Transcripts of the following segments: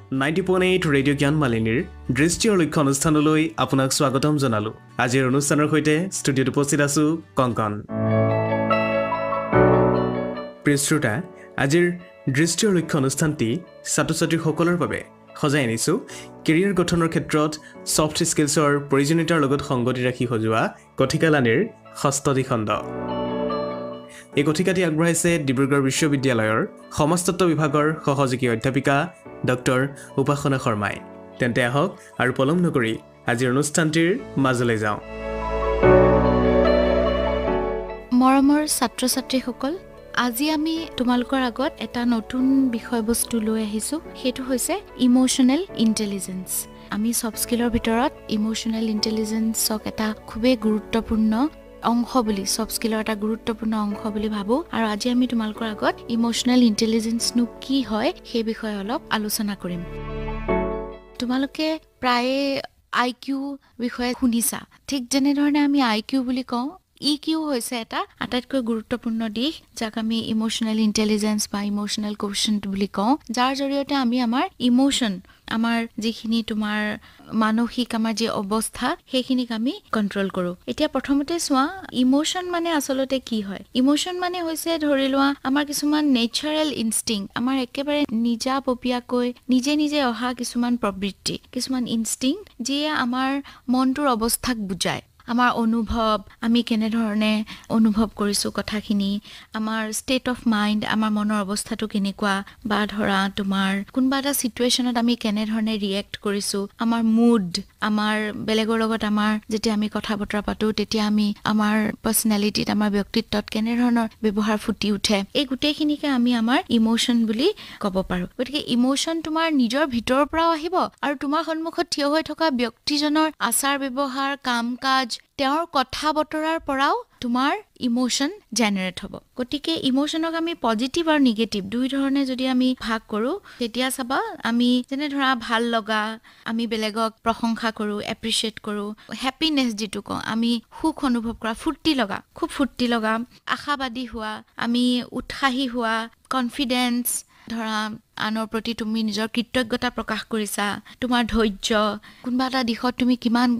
90.8 radio' জ্ঞান মালিনীৰ দৃষ্টিৰ লক্ষ্য অনুষ্ঠানলৈ আপোনাক স্বাগতম জনালো। আজিৰ অনুষ্ঠানৰ সৈতে ষ্টুডিঅ'ত উপস্থিত আছো কংকন। প্ৰিয় শ্ৰোতা, আজিৰ দৃষ্টিৰ লক্ষ্য অনুষ্ঠানটি ছাত্ৰ-ছাত্ৰীসকলৰ বাবে সজাই আনিছো কেৰিয়াৰ গঠনৰ ক্ষেত্ৰত ছফ্ট স্কিলছৰ প্ৰয়োজনীয়তাৰ লগত সংগতি ৰাখি সজোৱা কথিকালানিৰ 6টি খণ্ড। এই কথিকাটি আগবঢ়াইছে ডিব্ৰুগড় বিশ্ববিদ্যালয়ৰ সমাজতত্ত্ব বিভাগৰ সহযোগী অধ্যাপিকা ডক্টৰ উপাসনা শৰ্মাই। তেন্তে আহক আৰু পলম নকৰি আজিৰ অনুষ্ঠানটিৰ মাজলৈ যাওঁ। মৰমৰ ছাত্ৰ-ছাত্ৰীসকল, আজি আমি তোমালোকৰ আগত এটা নতুন বিষয়বস্তু লৈ আহিছো। সেইটো হৈছে ইমোশ্যনেল ইণ্টেলিজেন্স। আমি ছফ্ট স্কিলৰ ভিতৰত ইমোশ্যনেল ইণ্টেলিজেন্সক এটা খুবেই গুৰুত্বপূৰ্ণ অংশ বুলি, ছফ্ট স্কিলৰ এটা গুৰুত্বপূৰ্ণ অংশ বুলি ভাবো। আৰু আজি আমি তোমালোকৰ আগত ইমোশ্যনেল ইণ্টেলিজেন্সনো কি হয় সেই বিষয়ে অলপ আলোচনা কৰিম। তোমালোকে প্ৰায়ে IQ বিষয়ে শুনিছা। ঠিক যেনেধৰণে আমি IQ বুলি কওঁ, EQ হৈছে এটা আটাইতকৈ গুৰুত্বপূৰ্ণ দিশ, যাক আমি ইমোশ্যনেল ইণ্টেলিজেন্স বা ইমোশ্যনেল কোৱেশ্যণ্ট বুলি কওঁ, যাৰ জৰিয়তে আমি আমাৰ ইমোশ্যন, আমাৰ যিখিনি তোমাৰ মানসিক আমাৰ যি অৱস্থা, সেইখিনিক আমি কণ্ট্ৰল কৰোঁ। এতিয়া প্ৰথমতে চোৱা, ইমোশ্যন মানে আচলতে কি হয়? ইমোশ্যন মানে হৈছে, ধৰি লোৱা, আমাৰ কিছুমান নেচাৰেল ইনষ্টিংক্ট, আমাৰ একেবাৰে নিজাববীয়াকৈ নিজে নিজে অহা কিছুমান প্ৰবৃত্তি, কিছুমান ইনষ্টিংক্ট, যিয়ে আমাৰ মনটোৰ অৱস্থাক বুজায়। আমাৰ অনুভৱ, আমি কেনেধৰণে অনুভৱ কৰিছোঁ কথাখিনি, আমাৰ ষ্টেট অফ মাইণ্ড, আমাৰ মনৰ অৱস্থাটো কেনেকুৱা, বা ধৰা তোমাৰ কোনোবা এটা ছিটুৱেশ্যনত আমি কেনেধৰণে ৰিয়েক্ট কৰিছোঁ, আমাৰ মুড, আমাৰ বেলেগৰ লগত আমাৰ যেতিয়া আমি কথা বতৰা পাতোঁ, তেতিয়া আমি আমাৰ পাৰ্চনেলিটিত, আমাৰ ব্যক্তিত্বত কেনেধৰণৰ ব্যৱহাৰ ফুটি উঠে, এই গোটেইখিনিকে আমি আমাৰ ইমোশ্যন বুলি ক'ব পাৰোঁ। গতিকে ইমোশ্যন তোমাৰ নিজৰ ভিতৰৰ পৰাও আহিব, আৰু তোমাৰ সন্মুখত থিয় হৈ থকা ব্যক্তিজনৰ আচাৰ ব্যৱহাৰ, কাম কাজ, তেওঁৰ কথা বতৰাৰ পৰাও তোমাৰ ইমোশ্যন জেনেৰেট হ'ব। গতিকে ইমোশ্যনক আমি পজিটিভ আৰু নিগেটিভ দুই ধৰণে যদি আমি ভাগ কৰোঁ, তেতিয়া চাবা, আমি যেনে ধৰা ভাল লগা, আমি বেলেগক প্ৰশংসা কৰোঁ, এপ্ৰিচিয়েট কৰোঁ, হেপিনেছ যিটো কওঁ, আমি সুখ অনুভৱ কৰা, ফূৰ্তি লগা, খুব ফূৰ্তি লগা, আশাবাদী হোৱা, আমি উৎসাহী হোৱা, কনফিডেন্স, ধৰা আনৰ প্ৰতি তুমি নিজৰ কৃতজ্ঞতা প্ৰকাশ কৰিছা, তোমাৰ ধৈৰ্য, কোনোবা এটা দিশত তুমি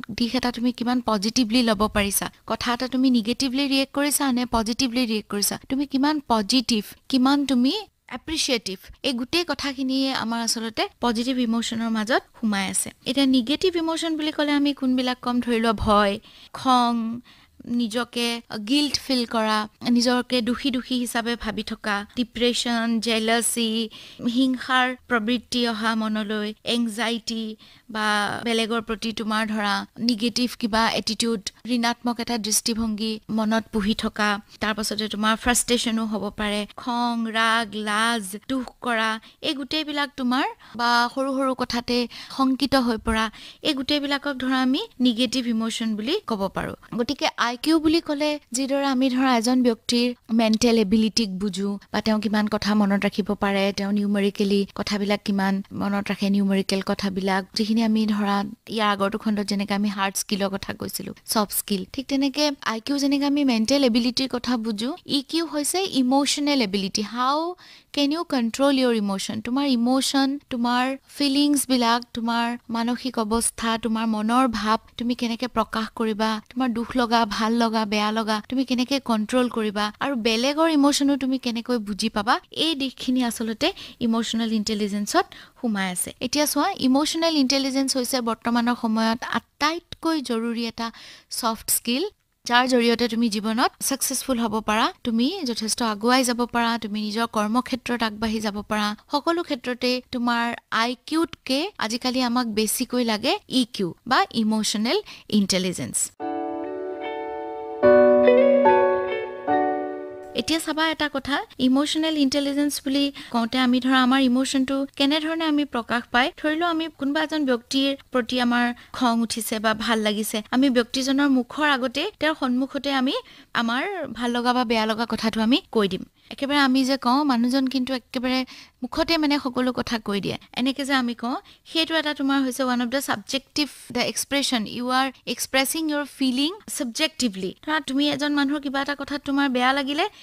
কিমান পজিটিভলি ল'ব পাৰিছা, কথা এটা তুমি নিগেটিভলি ৰিয়েক্ট কৰিছা নে পজিটিভলি ৰিয়েক্ট কৰিছা, তুমি কিমান পজিটিভ, কিমান তুমি এপ্ৰিচিয়েটিভ, এই গোটেই কথাখিনিয়ে আমাৰ আচলতে পজিটিভ ইমোশ্যনৰ মাজত সোমাই আছে। এতিয়া নিগেটিভ ইমোশ্যন বুলি ক'লে আমি কোনবিলাক কম? ধৰি লোৱা ভয়, খং, নিজকে গিল্ট ফিল কৰা, নিজকে দোষী হিচাপে ভাবি থকা, ডিপ্ৰেশ্যন, জেলাচি, হিংসাৰ প্ৰবৃত্তি অহা মনলৈ, এংজাইটি, বা বেলেগৰ প্ৰতি তোমাৰ ধৰা নিগেটিভ কিবা এটিটিউড, ঋণাত্মক এটা দৃষ্টিভংগী মনত পুহি থকা, তাৰ পাছতে তোমাৰ ফ্ৰাষ্ট্ৰেশ্যনো হ'ব পাৰে, খং, ৰাগ, লাজ, দুখ কৰা, এই গোটেইবিলাক তোমাৰ, বা সৰু সৰু কথাতে শংকিত হৈ পৰা, এই গোটেইবিলাকক ধৰা আমি নিগেটিভ ইমোশ্যন বুলি ক'ব পাৰোঁ। গতিকে IQ বুলি ক'লে যিদৰে আমি ধৰা এজন ব্যক্তিৰ মেণ্টেল এবিলিটিক বুজো, বা তেওঁ কিমান কথা মনত ৰাখিব পাৰে, তেওঁ নিউমেৰিকেলি কথাবিলাক কিমান মনত ৰাখে, নিউমেৰিকেল কথাবিলাক, যিখিনি আমি ধৰা ইয়াৰ আগৰটো খণ্ডত যেনেকৈ আমি হাৰ্ড স্কিলৰ কথা কৈছিলোঁ, ছফ্ট স্কিল, ঠিক তেনেকৈ IQ যেনেকৈ আমি মেণ্টেল এবিলিটিৰ কথা বুজো, EQ হৈছে emotional ability. How can you control your emotion? তোমাৰ ইমোশ্যন, তোমাৰ ফিলিংছবিলাক, তোমাৰ মানসিক অৱস্থা, তোমাৰ মনৰ ভাৱ তুমি কেনেকৈ প্ৰকাশ কৰিবা, তোমাৰ দুখ লগা, ভাল লগা, বেয়া লগা তুমি কেনেকৈ কণ্ট্ৰল কৰিবা, আৰু বেলেগৰ ইমোশ্যনো তুমি কেনেকৈ বুজি পাবা, এই দিশখিনি আচলতে ইমোশ্যনেল ইণ্টেলিজেন্সত সোমাই আছে। এতিয়া চোৱা, ইমোশ্যনেল ইণ্টেলিজেন্স হৈছে বৰ্তমানৰ সময়ত আটাইতকৈ জৰুৰী এটা ছফ্ট স্কিল, যাৰ জৰিয়তে তুমি জীৱনত ছাকচেছফুল হ'ব পাৰা, তুমি যথেষ্ট আগুৱাই যাব পাৰা, তুমি নিজৰ কৰ্মক্ষেত্ৰত আগবাঢ়ি যাব পাৰা, সকলো ক্ষেত্ৰতে তোমাৰ IQতকে আজিকালি আমাক বেছিকৈ লাগে EQ বা ইমোশ্যনেল ইণ্টেলিজেন্স। এতিয়া চাবা এটা কথা, ইমোশ্যনেল ইণ্টেলিজেন্স বুলি কওঁতে আমি ধৰা আমাৰ ইমোশ্যনটো কেনেধৰণে আমি প্ৰকাশ পায়, ধৰি লওঁ আমি কোনোবা এজন ব্যক্তিৰ প্ৰতি আমাৰ খং উঠিছে বা ভাল লাগিছে, আমি ব্যক্তিজনৰ মুখৰ আগতে, তেওঁৰ সন্মুখতে আমি আমাৰ ভাল লগা বা বেয়া লগা কথাটো আমি কৈ দিম। একেবাৰে আমি যে কওঁ মানুহজন কিন্তু একেবাৰে মুখতে মানে সকলো কথা কৈ দিয়ে, এনেকৈ যে আমি কওঁ, সেইটো এটা তোমাৰ হৈছে one of the subjective the expression, you are expressing your feeling subjectively. ধৰা তুমি এজন মানুহৰ কিবা এটা কথাত তোমাৰ বেয়া লাগিলে,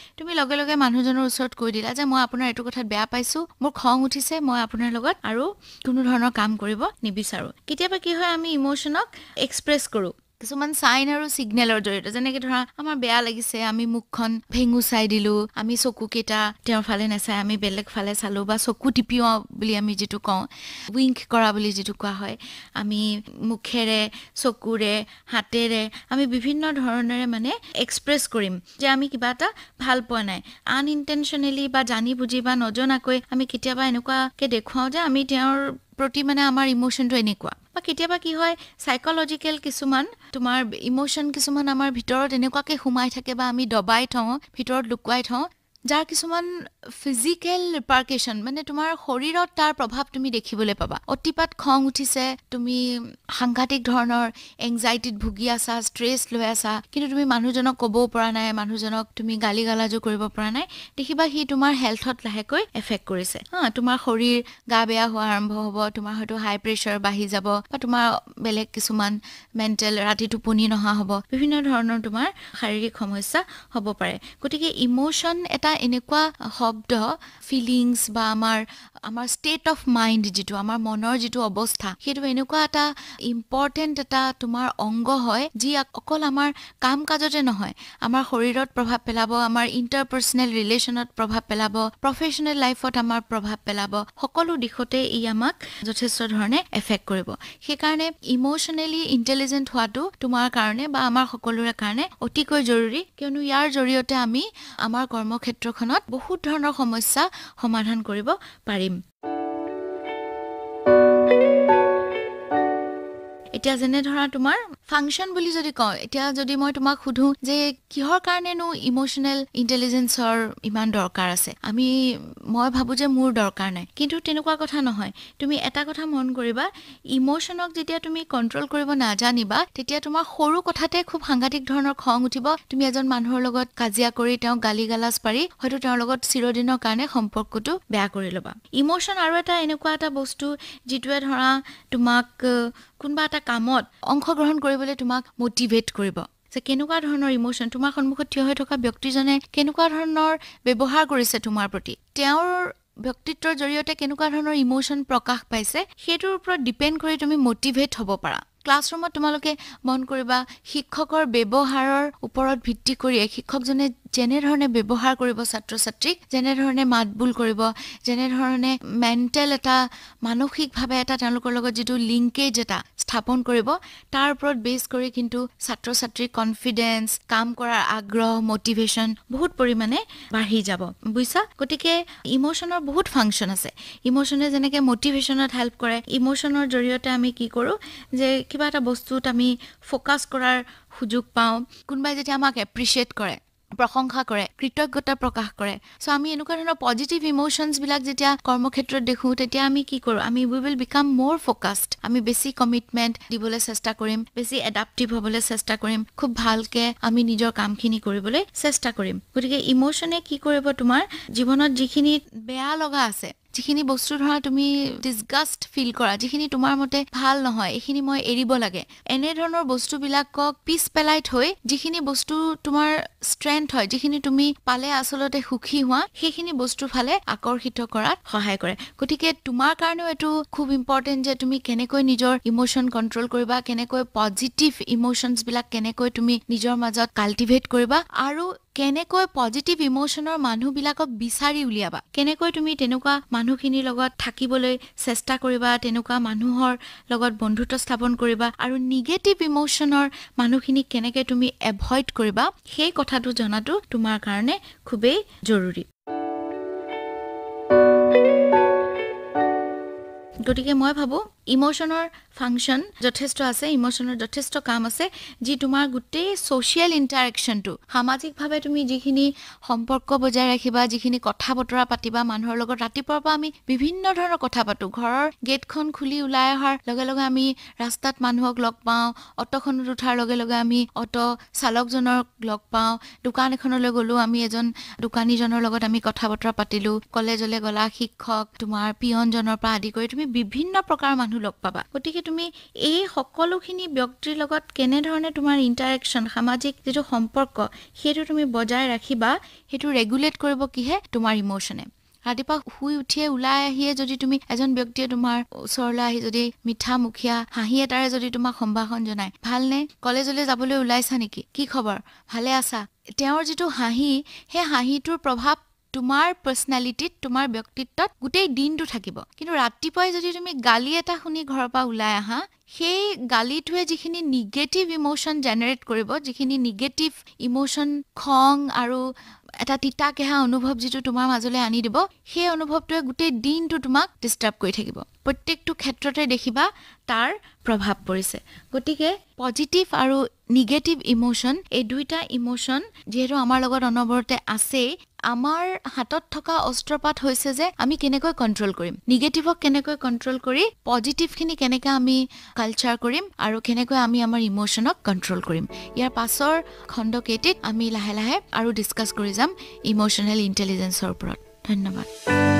তুমি লগে লগে মানুহজনৰ ওচৰত কৈ দিলা যে মই আপোনাৰ এইটো কথাত বেয়া পাইছো, মোৰ খং উঠিছে, মই আপোনাৰ লগত আৰু কোনো ধৰণৰ কাম কৰিব নিবিচাৰো। কেতিয়াবা কি হয়, আমি ইমোশ্যনক এক্সপ্ৰেছ কৰো কিছুমান চাইন আৰু ছিগনেলৰ জৰিয়তে। যেনেকে ধৰা আমাৰ বেয়া লাগিছে, আমি মুখখন ভেঙু চাই দিলো, আমি চকুকেইটা তেওঁৰ ফালে নাচাই আমি বেলেগ ফালে চালো, বা চকু টিপিও বুলি আমি যিটো কওঁ, উইংক কৰা বুলি যিটো কোৱা হয়, আমি মুখেৰে, চকুৰে, হাতেৰে আমি বিভিন্ন ধৰণেৰে মানে এক্সপ্ৰেছ কৰিম যে আমি কিবা এটা ভাল পোৱা নাই। আনইনটেনশ্যনেলি বা জানি বুজি বা নজনাকৈ আমি কেতিয়াবা এনেকুৱাকে দেখুৱাওঁ যে আমি তেওঁৰ প্ৰতি মানে আমাৰ ইমোশ্যনটো এনেকুৱা। বা কেতিয়াবা কি হয়, সাইকোলজিকেল কিছুমান তোমাৰ ইমোশ্যন কিছুমান আমাৰ ভিতৰত এনেকুৱাকে সোমাই থাকে বা আমি দবাই থওঁ, ভিতৰত লুকুৱাই থওঁ, যাৰ কিছুমান ফিজিকেল ৰিপাৰ্কেশ্যন, মানে তোমাৰ শৰীৰত তাৰ প্ৰভাৱ তুমি দেখিবলৈ পাবা। অতিপাত খং উঠিছে, তুমি সাংঘাতিক ধৰণৰ এংজাইটিত ভুগি আছা, ষ্ট্ৰেছ লৈ আছা, কিন্তু তুমি মানুহজনক ক'বও পৰা নাই, মানুহজনক তুমি গালি গালাজো কৰিব পৰা নাই, দেখিবা সি তোমাৰ হেল্থত লাহেকৈ এফেক্ট কৰিছে। তোমাৰ শৰীৰ গা বেয়া হোৱা আৰম্ভ হ'ব, তোমাৰ হয়তো হাই প্ৰেছাৰ বাঢ়ি যাব, বা তোমাৰ বেলেগ কিছুমান মেণ্টেল, ৰাতি টোপনি নহা হ'ব, বিভিন্ন ধৰণৰ তোমাৰ শাৰীৰিক সমস্যা হ'ব পাৰে। গতিকে ইমোশ্যন এটা এনেকুৱা শব্দ, ফিলিংছ বা আমাৰ ষ্টেট অফ মাইণ্ড, যিটো আমাৰ মনৰ যিটো অৱস্থা, সেইটো এনেকুৱা এটা ইম্পৰ্টেণ্ট এটা তোমাৰ অংগ হয়, যি অকল আমাৰ কাম কাজতে নহয়, আমাৰ শৰীৰত প্ৰভাৱ পেলাব, আমাৰ ইণ্টাৰপাৰ্চনেল ৰিলেশ্যনত প্ৰভাৱ পেলাব, প্ৰফেশ্যনেল লাইফত আমাৰ প্ৰভাৱ পেলাব, সকলো দিশতে ই আমাক যথেষ্ট ধৰণে এফেক্ট কৰিব। সেইকাৰণে ইমোশ্যনেলি ইণ্টেলিজেণ্ট হোৱাটো তোমাৰ কাৰণে বা আমাৰ সকলোৰে কাৰণে অতিকৈ জৰুৰী, কিয়নো ইয়াৰ জৰিয়তে আমি আমাৰ কৰ্মক্ষেত্ৰখনত বহুত ধৰণৰ সমস্যা সমাধান কৰিব পাৰিম। এতিয়া যেনে ধৰা তোমাৰ ফাংচন বুলি যদি কওঁ, এতিয়া যদি মই তোমাক সুধো যে কিহৰ কাৰণেনো ইমোশ্যনেল ইণ্টেলিজেন্সৰ ইমান দৰকাৰ আছে, মই ভাবো যে মোৰ দৰকাৰ নাই, কিন্তু তেনেকুৱা কথা নহয়। তুমি এটা কথা মন কৰিবা, ইমোশ্যনক যেতিয়া তুমি কণ্ট্ৰল কৰিব নাজানিবা, তেতিয়া তোমাৰ সৰু কথাতে খুব সাংঘাতিক ধৰণৰ খং উঠিব। তুমি এজন মানুহৰ লগত কাজিয়া কৰি তেওঁক গালি গালাজ পাৰি হয়তো তেওঁৰ লগত চিৰদিনৰ কাৰণে সম্পৰ্কটো বেয়া কৰি ল'বা। ইমোশ্যন আৰু এটা এনেকুৱা এটা বস্তু যিটোৱে ধৰা তোমাক কোনোবা এটা কামত অংশগ্ৰহণ কৰিবলৈ তোমাক মটিভেট কৰিব, যে কেনেকুৱা ধৰণৰ ইমোশ্যন, তোমাৰ সন্মুখত থিয় হৈ থকা ব্যক্তিজনে কেনেকুৱা ধৰণৰ ব্যৱহাৰ কৰিছে তোমাৰ প্ৰতি, তেওঁৰ ব্যক্তিত্বৰ জৰিয়তে কেনেকুৱা ধৰণৰ ইমোশ্যন প্ৰকাশ পাইছে, সেইটোৰ ওপৰত ডিপেণ্ড কৰি তুমি মটিভেট হ'ব পাৰা। ক্লাছৰুমত তোমালোকে মন কৰিবা, শিক্ষকৰ ব্যৱহাৰৰ ওপৰত ভিত্তি কৰিয়ে শিক্ষকজনে যেনেধৰণে ব্যৱহাৰ কৰিব ছাত্ৰ ছাত্ৰীক, যেনেধৰণে মাতবোল কৰিব, যেনেধৰণে মেণ্টেল এটা মানসিকভাৱে এটা তেওঁলোকৰ লগত যিটো লিংকেজ এটা স্থাপন কৰিব, তাৰ ওপৰত বেছ কৰি কিন্তু ছাত্ৰ ছাত্ৰীৰ কনফিডেন্স, কাম কৰাৰ আগ্ৰহ, মটিভেশ্যন বহুত পৰিমাণে বাঢ়ি যাব, বুজিছা? গতিকে ইমোশ্যনৰ বহুত ফাংচন আছে। ইমোশ্যনে যেনেকৈ মটিভেশ্যনত হেল্প কৰে, ইমোশ্যনৰ জৰিয়তে আমি কি কৰোঁ যে কিবা এটা বস্তুত আমি ফ'কাছ কৰাৰ সুযোগ পাওঁ। কোনোবাই যেতিয়া আমাক এপ্ৰিচিয়েট কৰে, প্ৰশংসা কৰে, কৃতজ্ঞতা প্ৰকাশ কৰে, চ' আমি এনেকুৱা ধৰণৰ পজিটিভ ইমোশ্যনছবিলাক যেতিয়া কৰ্মক্ষেত্ৰত দেখোঁ, তেতিয়া আমি কি কৰোঁ, উই উইল বিকাম মোৰ ফ'কাছড। আমি বেছি কমিটমেণ্ট দিবলৈ চেষ্টা কৰিম, বেছি এডাপ্টিভ হ'বলৈ চেষ্টা কৰিম, খুব ভালকৈ আমি নিজৰ কামখিনি কৰিবলৈ চেষ্টা কৰিম। গতিকে ইমোশ্যনে কি কৰিব, তোমাৰ জীৱনত যিখিনি বেয়া লগা আছে, যিখিনি বস্তু ধৰা তুমি ডিছগাষ্ট ফিল কৰা, যিখিনি তোমাৰ মতে ভাল নহয়, এইখিনি মই এৰিব লাগে, এনেধৰণৰ বস্তুবিলাকক পিছ পেলাই থৈ যিখিনি বস্তু তোমাৰ ষ্ট্ৰেংথ হয়, যিখিনি তুমি পালে আচলতে সুখী হোৱা, সেইখিনি বস্তুৰ ফালে আকৰ্ষিত কৰাত সহায় কৰে। গতিকে তোমাৰ কাৰণেও এইটো খুব ইম্পৰ্টেণ্ট যে তুমি কেনেকৈ নিজৰ ইমোশ্যন কণ্ট্ৰল কৰিবা, কেনেকৈ পজিটিভ ইমোশ্যনছবিলাক কেনেকৈ তুমি নিজৰ মাজত কাল্টিভেট কৰিবা, আৰু কেনেকৈ পজিটিভ ইমোশ্যনৰ মানুহবিলাকক বিচাৰি উলিয়াবা, কেনেকৈ তুমি তেনেকুৱা মানুহখিনিৰ লগত থাকিবলৈ চেষ্টা কৰিবা, তেনেকুৱা মানুহৰ লগত বন্ধুত্ব স্থাপন কৰিবা, আৰু নিগেটিভ ইমোশ্যনৰ মানুহখিনিক কেনেকৈ তুমি এভইড কৰিবা, সেই কথাটো জনাটো তোমাৰ কাৰণে খুবেই জৰুৰী। গতিকে মই ভাবোঁ ইমোশ্যনৰ ফাংচন যথেষ্ট আছে, ইমোশ্যনৰ যথেষ্ট কাম আছে, যি তোমাৰ গোটেই ছ'চিয়েল ইণ্টাৰেকশ্যনটো, সামাজিকভাৱে তুমি যিখিনি সম্পৰ্ক বজাই ৰাখিবা, যিখিনি কথা বতৰা পাতিবা মানুহৰ লগত, ৰাতিপুৱাৰ পৰা আমি বিভিন্ন ধৰণৰ কথা পাতোঁ, ঘৰৰ গেটখন খুলি ওলাই অহাৰ লগে লগে আমি ৰাস্তাত মানুহক লগ পাওঁ, অটোখনত উঠাৰ লগে লগে আমি অটো চালকজনক লগ পাওঁ, দোকান এখনলৈ গ'লোঁ, আমি এজন দোকানীজনৰ লগত আমি কথা বতৰা পাতিলোঁ, কলেজলৈ গ'লা, শিক্ষক, তোমাৰ পিয়নজনৰ পৰা আদি কৰি তুমি বিভিন্ন প্ৰকাৰ মানুহ লগ পাবা গতিকে তুমি এই সকলোখিনি ব্যক্তিৰ লগত কেনেধৰণে তোমাৰ ইণ্টাৰেকশ্যন সামাজিক যিটো সম্পৰ্ক সেইটো তুমি বজাই ৰাখিবা সেইটো ৰেগুলেট কৰিব কিহে তোমাৰ ইমোশ্যনে ৰাতিপুৱা শুই উঠিয়ে ওলাই আহিয়ে যদি তুমি এজন ব্যক্তিয়ে তোমাৰ ওচৰলৈ আহি যদি মিঠা মুখীয়া হাঁহি এটাৰে যদি তোমাক সম্ভাষণ জনায় ভালনে কলেজলৈ যাবলৈ ওলাইছা নেকি কি খবৰ ভালে আছা তেওঁৰ যিটো হাঁহি সেই হাঁহিটোৰ প্ৰভাৱ তোমাৰ পাৰ্চনেলিটিত তোমাৰ ব্যক্তিত্বত গোটেই দিনটো থাকিব কিন্তু ৰাতিপুৱাই যদি তুমি গালি এটা শুনি ঘৰৰ পৰা ওলাই আহা সেই গালিটোৱে যিখিনি নিগেটিভ ইমোশ্যন জেনেৰেট কৰিব যিখিনি নিগেটিভ ইমোশ্যন খং আৰু এটা তিতা কেহা অনুভৱ যিটো তোমাৰ মাজলৈ আনি দিব সেই অনুভৱটোৱে গোটেই দিনটো তোমাক ডিষ্টাৰ্ব কৰি থাকিব প্ৰত্যেকটো ক্ষেত্ৰতে দেখিবা তাৰ প্ৰভাৱ পৰিছে গতিকে পজিটিভ আৰু নিগেটিভ ইমোশ্যন এই দুইটা ইমোশ্যন যিহেতু আমাৰ লগত অনবৰতে আছেই আমাৰ হাতত থকা অস্ত্ৰপাত হৈছে যে আমি কেনেকৈ কণ্ট্ৰল কৰিম নিগেটিভক কেনেকৈ কণ্ট্ৰল কৰি পজিটিভখিনি কেনেকৈ আমি কালচাৰ কৰিম আৰু কেনেকৈ আমি আমাৰ ইমোশ্যনক কণ্ট্ৰল কৰিম ইয়াৰ পাছৰ খণ্ডকেইটিত আমি লাহে লাহে আৰু ডিছকাছ কৰি যাম ইমোশ্যনেল ইণ্টেলিজেন্সৰ ওপৰত ধন্যবাদ